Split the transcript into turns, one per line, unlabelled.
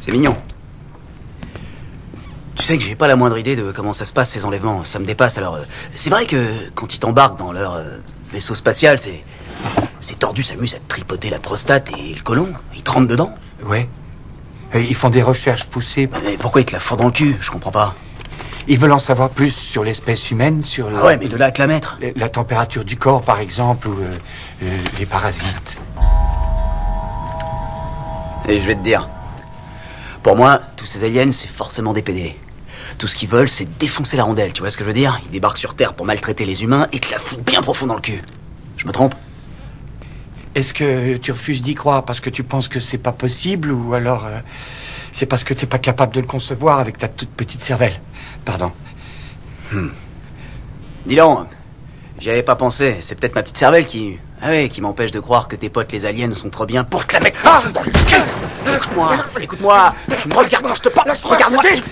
C'est mignon. Tu sais que j'ai pas la moindre idée de comment ça se passe, ces enlèvements. Ça me dépasse, alors... c'est vrai que quand ils t'embarquent dans leur vaisseau spatial, ces tordus s'amusent à te tripoter la prostate et le côlon. Ils te rentrent dedans.
Ouais. Ils font des recherches poussées.
Mais pourquoi ils te la fourrent dans le cul? Je comprends pas.
Ils veulent en savoir plus sur l'espèce humaine, sur
Ah ouais, mais de là à te la mettre.
la température du corps, par exemple, ou les parasites.
Et je vais te dire... Pour moi, tous ces aliens, c'est forcément des PD. Tout ce qu'ils veulent, c'est défoncer la rondelle, tu vois ce que je veux dire? Ils débarquent sur Terre pour maltraiter les humains et te la foutent bien profond dans le cul. Je me trompe?
Est-ce que tu refuses d'y croire parce que tu penses que c'est pas possible, ou alors c'est parce que t'es pas capable de le concevoir avec ta toute petite cervelle? Pardon.
Dis donc, j'y avais pas pensé. C'est peut-être ma petite cervelle qui... Ah ouais, qui m'empêche de croire que tes potes les aliens sont trop bien pour te la mettre dans le cul. Écoute-moi, tu me regardes quand je te parle. Regarde-moi.